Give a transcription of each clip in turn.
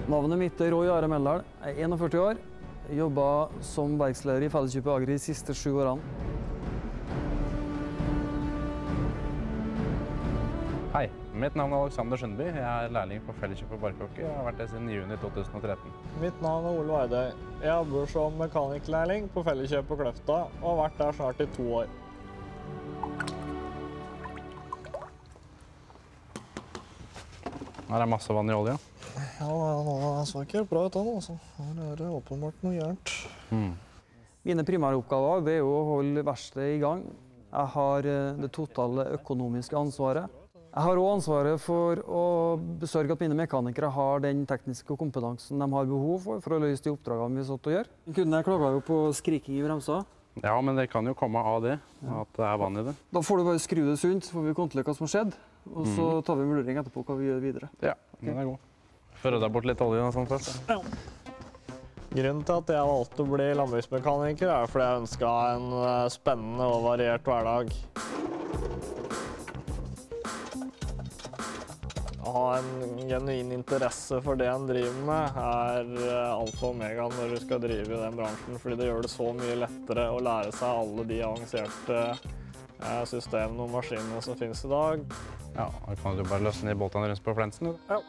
Navnet mitt er Roy Are Meldal. Jeg er 41 år. Jeg jobbet som verksleder i Felleskjøpet Agri de siste 7 årene. Hei, mitt navn er Alexander Sundby. Jeg er lærling på Felleskjøpet Barkåker. Jeg har vært det siden juni 2013. Mitt navn er Ole Vardøy. Jeg jobber som mekanikerlærling på Felleskjøpet Kløfta og har vært der snart i 2 år. Her er masse vann i olja. Ja, det så ikke helt bra ut, altså. Her er det åpenbart noe gærent. Mine primæroppgaver er å holde verkstedet i gang. Jeg har det totale økonomiske ansvaret. Jeg har også ansvaret for å besørge at mine mekanikere har den tekniske kompetansen de har behov for å løse de oppdragene vi er satt til å gjøre. Kunden klager jo på skriking i bremsa. Ja, men det kan jo komme av det, at det er vann i det. Da får du bare skru det sunt, så får vi kontrollere hva som har skjedd, og så tar vi en vurdering etterpå hva vi gjør videre. Ja, den er god. Fører deg bort litt olje og sånt først. Ja. Grunnen til at jeg valgte å bli landbruksmekaniker er fordi jeg ønsket en spennende og variert hverdag. Å ha en genuin interesse for det en driver med er alfa og omega når du skal drive i den bransjen, fordi det gjør det så mye lettere å lære seg alle de avanserte systemene og maskinene som finnes i dag. Ja, da kan du bare løsne i båtene rundt på flensen. Ja.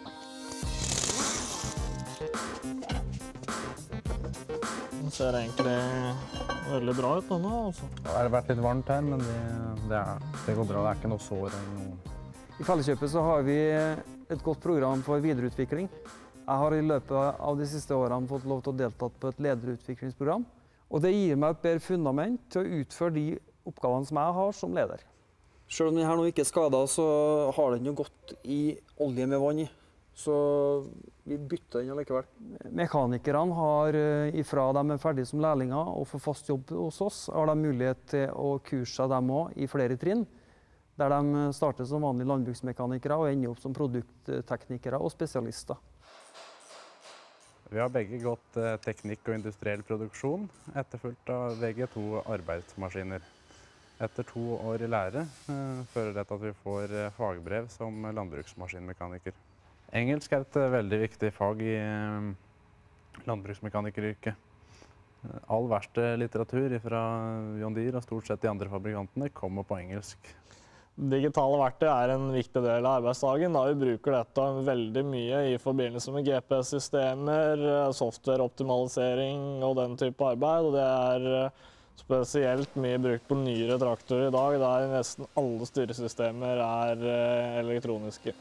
Det ser egentlig veldig bra ut denne, altså. Det har vært litt varmt her, men det går bra. Det er ikke noe sår eller noe. I Felleskjøpet så har vi et godt program for videreutvikling. Jeg har i løpet av de siste årene fått lov til å delta på et lederutviklingsprogram. Og det gir meg et bedre fundament til å utføre de oppgavene som jeg har som leder. Selv om denne nå ikke er skadet, så har den jo gått i olje med vann i. Så vi bytter den allikevel. Mekanikerne har, ifra de er ferdige som lærlinger og får fast jobb hos oss, har de mulighet til å kurse dem også i flere trinn, der de starter som vanlige landbruksmekanikere og ender opp som produktteknikere og spesialister. Vi har begge gått teknikk og industriell produksjon, etterfulgt av VG2 arbeidsmaskiner. Etter 2 år i lære fører dette at vi får fagbrev som landbruksmaskinmekaniker. Engelsk er et veldig viktig fag i landbruksmekanikeryrket. All verste litteratur fra John Deere og stort sett de andre fabrikantene kommer på engelsk. Digitale verktøy er en viktig del av arbeidsdagen, da vi bruker dette veldig mye i forbindelse med GPS-systemer, softwareoptimalisering og den type arbeid. Og det er spesielt mye brukt på nyere traktorer i dag, der nesten alle styresystemer er elektroniske.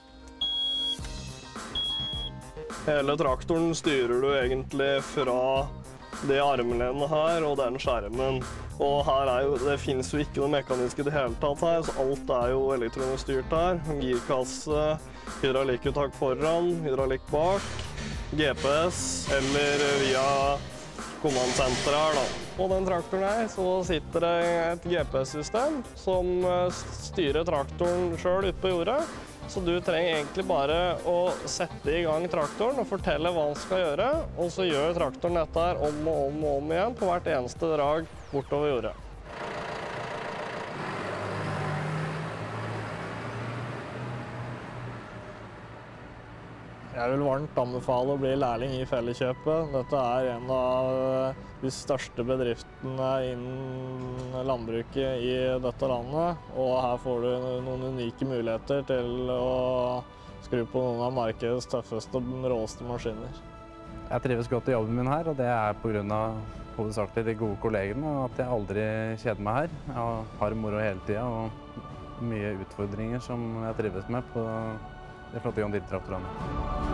Hele traktoren styrer du egentlig fra det armlenet her og den skjermen. Og her det finnes jo ikke noe mekanisk i det hele tatt her, så alt er jo elektronisk styrt her. Girkasse, hydraulikkuttak foran, hydraulikk bak, GPS eller via kommandsenteret her da. På den traktoren her så sitter det et GPS-system som styrer traktoren selv ute på jordet. Så du trenger egentlig bare å sette i gang traktoren og fortelle hva den skal gjøre, og så gjør traktoren dette her om og om og om igjen på hvert eneste drag bortover jordet. Jeg vil varmt anbefale å bli lærling i Felleskjøpet. Dette er en av de største bedriftene innen landbruket i dette landet. Og her får du noen unike muligheter til å skru på noen av markedets tøffeste og råeste maskiner. Jeg trives godt i jobben min her, og det er på grunn av hovedsakelig de gode kollegene, og at jeg aldri kjeder meg her. Jeg har moro hele tiden, og mye utfordringer som jeg trives med på de flotte John Deere-traktorene.